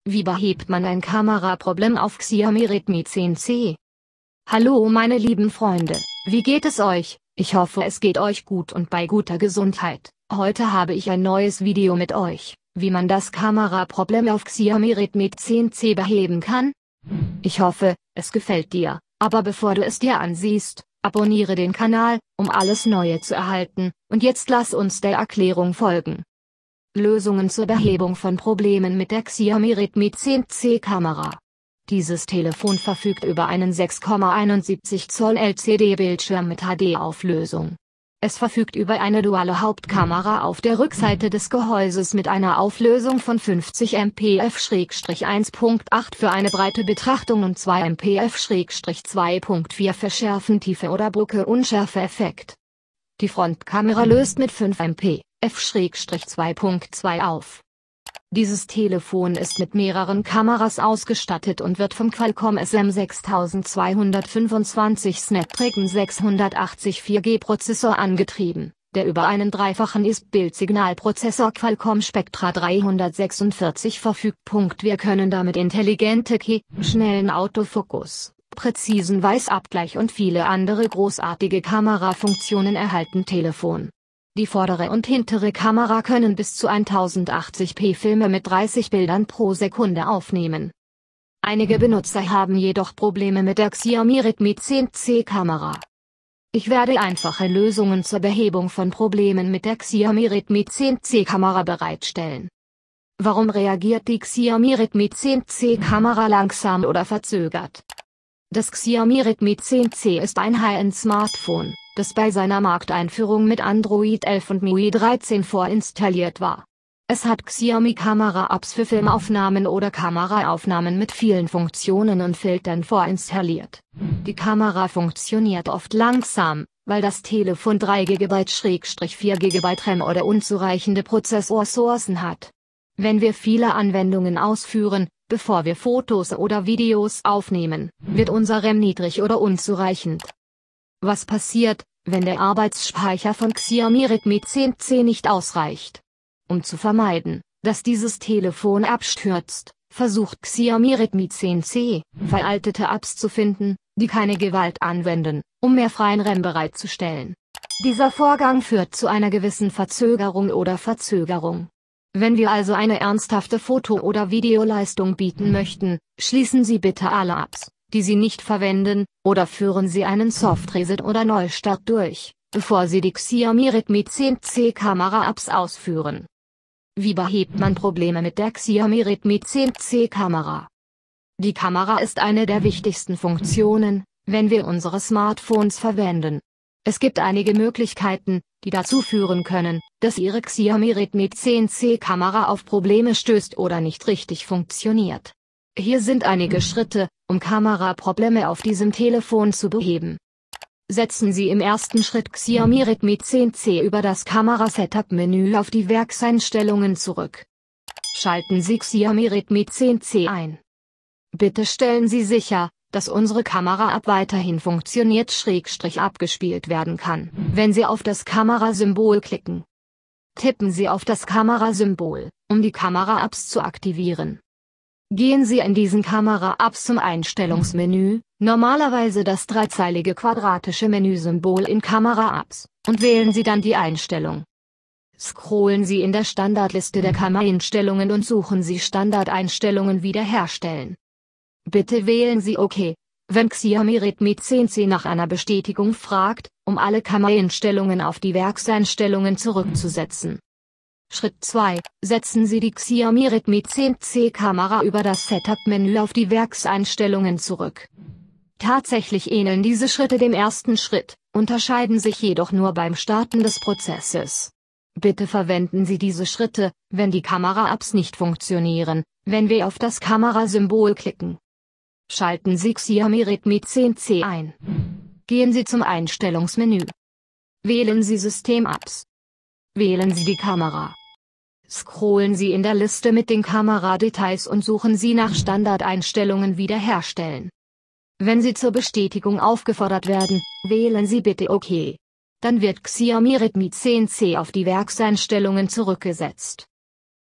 Wie behebt man ein Kameraproblem auf Xiaomi Redmi 10C? Hallo meine lieben Freunde, wie geht es euch? Ich hoffe es geht euch gut und bei guter Gesundheit. Heute habe ich ein neues Video mit euch, wie man das Kameraproblem auf Xiaomi Redmi 10C beheben kann. Ich hoffe, es gefällt dir, aber bevor du es dir ansiehst, abonniere den Kanal, um alles Neue zu erhalten, und jetzt lass uns der Erklärung folgen. Lösungen zur Behebung von Problemen mit der Xiaomi Redmi 10C Kamera. Dieses Telefon verfügt über einen 6,71 Zoll LCD-Bildschirm mit HD-Auflösung. Es verfügt über eine duale Hauptkamera auf der Rückseite des Gehäuses mit einer Auflösung von 50 mpf/1.8 für eine breite Betrachtung und 2 mpf/2.4 für Schärfentiefe oder Bokeh-Unschärfe-Effekt. Die Frontkamera löst mit 5 mpf/2.2 auf. Dieses Telefon ist mit mehreren Kameras ausgestattet und wird vom Qualcomm SM6225 Snapdragon 680 4G-Prozessor angetrieben, der über einen dreifachen Ist-Bild-Signalprozessor Qualcomm Spectra 346 verfügt. Wir können damit intelligente schnellen Autofokus, präzisen Weißabgleich und viele andere großartige Kamerafunktionen erhalten. Telefon. Die vordere und hintere Kamera können bis zu 1080p Filme mit 30 Bildern pro Sekunde aufnehmen. Einige Benutzer haben jedoch Probleme mit der Xiaomi Redmi 10C Kamera. Ich werde einfache Lösungen zur Behebung von Problemen mit der Xiaomi Redmi 10C Kamera bereitstellen. Warum reagiert die Xiaomi Redmi 10C Kamera langsam oder verzögert? Das Xiaomi Redmi 10C ist ein High-End-Smartphone, das bei seiner Markteinführung mit Android 11 und MIUI 13 vorinstalliert war. Es hat Xiaomi-Kamera-Apps für Filmaufnahmen oder Kameraaufnahmen mit vielen Funktionen und Filtern vorinstalliert. Die Kamera funktioniert oft langsam, weil das Telefon 3 GB/4 GB RAM oder unzureichende Prozessorressourcen hat. Wenn wir viele Anwendungen ausführen, bevor wir Fotos oder Videos aufnehmen, wird unser RAM niedrig oder unzureichend. Was passiert, wenn der Arbeitsspeicher von Xiaomi Redmi 10C nicht ausreicht? Um zu vermeiden, dass dieses Telefon abstürzt, versucht Xiaomi Redmi 10C, veraltete Apps zu finden, die keine Gewalt anwenden, um mehr freien RAM bereitzustellen. Dieser Vorgang führt zu einer gewissen Verzögerung oder Verzögerung. Wenn wir also eine ernsthafte Foto- oder Videoleistung bieten möchten, schließen Sie bitte alle Apps, die Sie nicht verwenden, oder führen Sie einen Soft-Reset oder Neustart durch, bevor Sie die Xiaomi Redmi 10C Kamera-Apps ausführen. Wie behebt man Probleme mit der Xiaomi Redmi 10C Kamera? Die Kamera ist eine der wichtigsten Funktionen, wenn wir unsere Smartphones verwenden. Es gibt einige Möglichkeiten, die dazu führen können, dass Ihre Xiaomi Redmi 10C Kamera auf Probleme stößt oder nicht richtig funktioniert. Hier sind einige Schritte, um Kameraprobleme auf diesem Telefon zu beheben. Setzen Sie im ersten Schritt Xiaomi Redmi 10C über das Kamera-Setup-Menü auf die Werkseinstellungen zurück. Schalten Sie Xiaomi Redmi 10C ein. Bitte stellen Sie sicher, dass unsere Kamera-App weiterhin funktioniert / abgespielt werden kann, wenn Sie auf das Kamerasymbol klicken. Tippen Sie auf das Kamerasymbol, um die Kamera-Apps zu aktivieren. Gehen Sie in diesen Kamera-Apps zum Einstellungsmenü, normalerweise das dreizeilige quadratische Menüsymbol in Kamera-Apps, und wählen Sie dann die Einstellung. Scrollen Sie in der Standardliste der Kameraeinstellungen und suchen Sie Standardeinstellungen wiederherstellen. Bitte wählen Sie OK, wenn Xiaomi Redmi 10C nach einer Bestätigung fragt, um alle Kameraeinstellungen auf die Werkseinstellungen zurückzusetzen. Schritt 2. Setzen Sie die Xiaomi Redmi 10C Kamera über das Setup-Menü auf die Werkseinstellungen zurück. Tatsächlich ähneln diese Schritte dem ersten Schritt, unterscheiden sich jedoch nur beim Starten des Prozesses. Bitte verwenden Sie diese Schritte, wenn die Kamera-Apps nicht funktionieren, wenn wir auf das Kamerasymbol klicken. Schalten Sie Xiaomi Redmi 10C ein. Gehen Sie zum Einstellungsmenü. Wählen Sie System-Apps. Wählen Sie die Kamera. Scrollen Sie in der Liste mit den Kameradetails und suchen Sie nach Standardeinstellungen wiederherstellen. Wenn Sie zur Bestätigung aufgefordert werden, wählen Sie bitte OK. Dann wird Xiaomi Redmi 10C auf die Werkseinstellungen zurückgesetzt.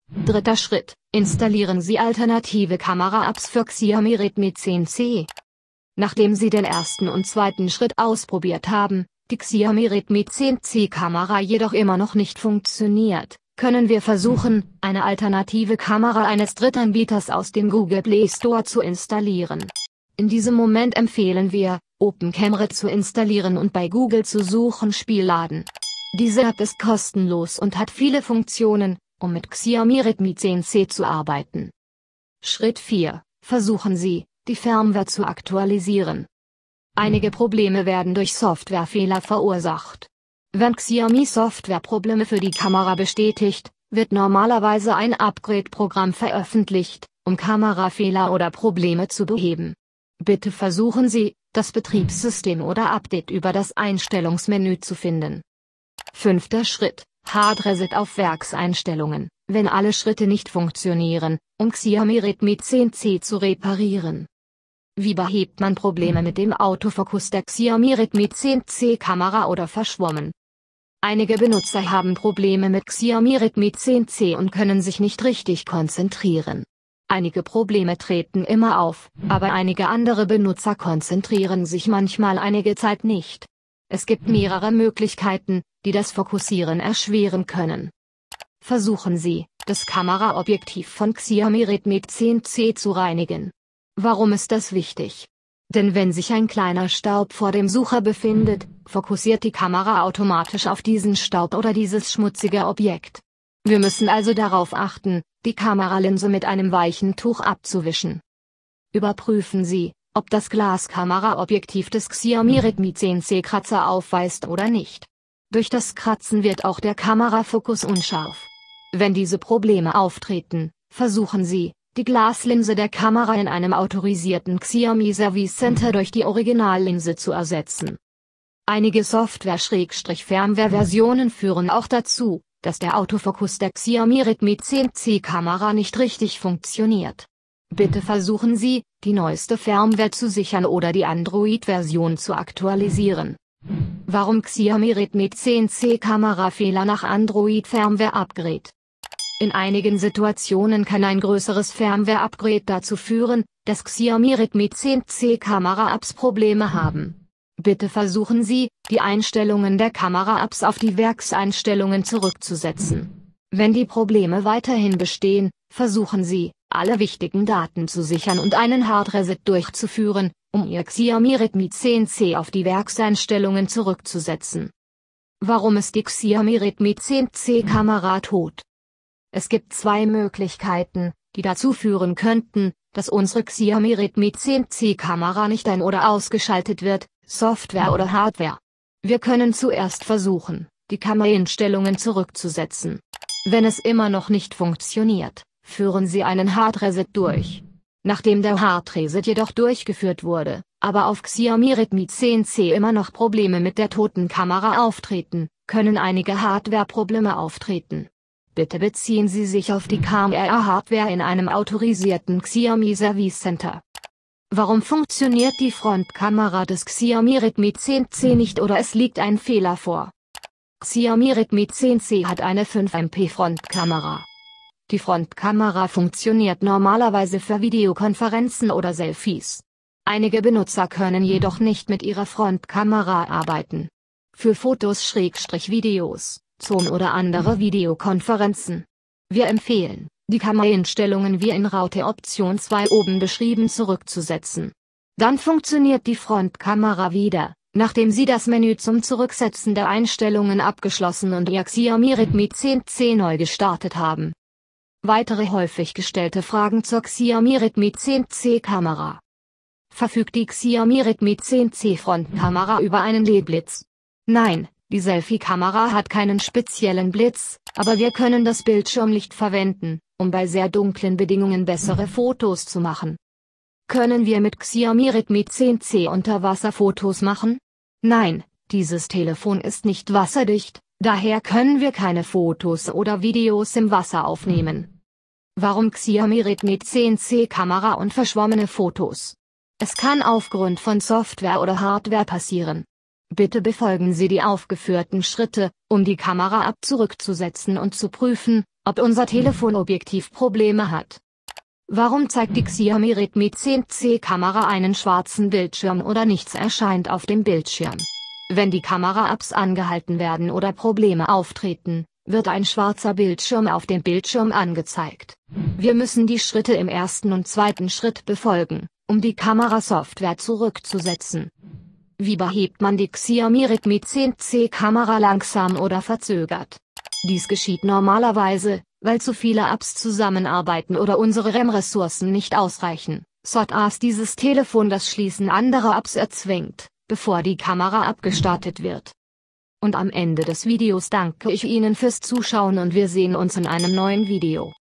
Dritter Schritt: Installieren Sie alternative Kamera-Apps für Xiaomi Redmi 10C. Nachdem Sie den ersten und zweiten Schritt ausprobiert haben, die Xiaomi Redmi 10C Kamera jedoch immer noch nicht funktioniert, können wir versuchen, eine alternative Kamera eines Drittanbieters aus dem Google Play Store zu installieren. In diesem Moment empfehlen wir, OpenCamera zu installieren und bei Google zu suchen Spielladen. Diese App ist kostenlos und hat viele Funktionen, um mit Xiaomi Redmi 10C zu arbeiten. Schritt 4: Versuchen Sie, die Firmware zu aktualisieren. Einige Probleme werden durch Softwarefehler verursacht. Wenn Xiaomi Softwareprobleme für die Kamera bestätigt, wird normalerweise ein Upgrade-Programm veröffentlicht, um Kamerafehler oder Probleme zu beheben. Bitte versuchen Sie, das Betriebssystem oder Update über das Einstellungsmenü zu finden. Fünfter Schritt: Hard Reset auf Werkseinstellungen, wenn alle Schritte nicht funktionieren, um Xiaomi Redmi 10C zu reparieren. Wie behebt man Probleme mit dem Autofokus der Xiaomi Redmi 10C Kamera oder verschwommen? Einige Benutzer haben Probleme mit Xiaomi Redmi 10C und können sich nicht richtig konzentrieren. Einige Probleme treten immer auf, aber einige andere Benutzer konzentrieren sich manchmal einige Zeit nicht. Es gibt mehrere Möglichkeiten, die das Fokussieren erschweren können. Versuchen Sie, das Kameraobjektiv von Xiaomi Redmi 10C zu reinigen. Warum ist das wichtig? Denn wenn sich ein kleiner Staub vor dem Sucher befindet, fokussiert die Kamera automatisch auf diesen Staub oder dieses schmutzige Objekt. Wir müssen also darauf achten, die Kameralinse mit einem weichen Tuch abzuwischen. Überprüfen Sie, ob das Glaskameraobjektiv des Xiaomi Redmi 10C Kratzer aufweist oder nicht. Durch das Kratzen wird auch der Kamerafokus unscharf. Wenn diese Probleme auftreten, versuchen Sie, die Glaslinse der Kamera in einem autorisierten Xiaomi Service Center durch die Originallinse zu ersetzen. Einige Software-Firmware-Versionen führen auch dazu, dass der Autofokus der Xiaomi Redmi 10C Kamera nicht richtig funktioniert. Bitte versuchen Sie, die neueste Firmware zu sichern oder die Android-Version zu aktualisieren. Warum Xiaomi Redmi 10C Kamerafehler nach Android-Firmware-Upgrade? In einigen Situationen kann ein größeres Firmware-Upgrade dazu führen, dass Xiaomi Redmi 10C Kamera-Apps Probleme haben. Bitte versuchen Sie, die Einstellungen der Kamera-Apps auf die Werkseinstellungen zurückzusetzen. Wenn die Probleme weiterhin bestehen, versuchen Sie, alle wichtigen Daten zu sichern und einen Hard Reset durchzuführen, um Ihr Xiaomi Redmi 10C auf die Werkseinstellungen zurückzusetzen. Warum ist die Xiaomi Redmi 10C Kamera tot? Es gibt zwei Möglichkeiten, die dazu führen könnten, dass unsere Xiaomi Redmi 10C Kamera nicht ein- oder ausgeschaltet wird, Software oder Hardware. Wir können zuerst versuchen, die Kameraeinstellungen zurückzusetzen. Wenn es immer noch nicht funktioniert, führen Sie einen Hard Reset durch. Nachdem der Hard Reset jedoch durchgeführt wurde, aber auf Xiaomi Redmi 10C immer noch Probleme mit der toten Kamera auftreten, können einige Hardware-Probleme auftreten. Bitte beziehen Sie sich auf die Kamera-Hardware in einem autorisierten Xiaomi Service Center. Warum funktioniert die Frontkamera des Xiaomi Redmi 10C nicht oder es liegt ein Fehler vor? Xiaomi Redmi 10C hat eine 5MP Frontkamera. Die Frontkamera funktioniert normalerweise für Videokonferenzen oder Selfies. Einige Benutzer können jedoch nicht mit ihrer Frontkamera arbeiten. Für Fotos/Videos, Zoom oder andere Videokonferenzen. Wir empfehlen, die Kameraeinstellungen wie in Raute Option 2 oben beschrieben zurückzusetzen. Dann funktioniert die Frontkamera wieder, nachdem Sie das Menü zum Zurücksetzen der Einstellungen abgeschlossen und Ihr Xiaomi Redmi 10C neu gestartet haben. Weitere häufig gestellte Fragen zur Xiaomi Redmi 10C Kamera. Verfügt die Xiaomi Redmi 10C Frontkamera über einen LED-Blitz? Nein, die Selfie-Kamera hat keinen speziellen Blitz, aber wir können das Bildschirmlicht verwenden, um bei sehr dunklen Bedingungen bessere Fotos zu machen. Können wir mit Xiaomi Redmi 10C Unterwasserfotos machen? Nein, dieses Telefon ist nicht wasserdicht, daher können wir keine Fotos oder Videos im Wasser aufnehmen. Warum Xiaomi Redmi 10C Kamera und verschwommene Fotos? Es kann aufgrund von Software oder Hardware passieren. Bitte befolgen Sie die aufgeführten Schritte, um die Kamera-App zurückzusetzen und zu prüfen, ob unser Telefonobjektiv Probleme hat. Warum zeigt die Xiaomi Redmi 10C Kamera einen schwarzen Bildschirm oder nichts erscheint auf dem Bildschirm? Wenn die Kamera-Apps angehalten werden oder Probleme auftreten, wird ein schwarzer Bildschirm auf dem Bildschirm angezeigt. Wir müssen die Schritte im ersten und zweiten Schritt befolgen, um die Kamerasoftware zurückzusetzen. Wie behebt man die Xiaomi Redmi 10C Kamera langsam oder verzögert? Dies geschieht normalerweise, weil zu viele Apps zusammenarbeiten oder unsere RAM-Ressourcen nicht ausreichen, sodass dieses Telefon das Schließen anderer Apps erzwingt, bevor die Kamera abgestartet wird. Und am Ende des Videos danke ich Ihnen fürs Zuschauen und wir sehen uns in einem neuen Video.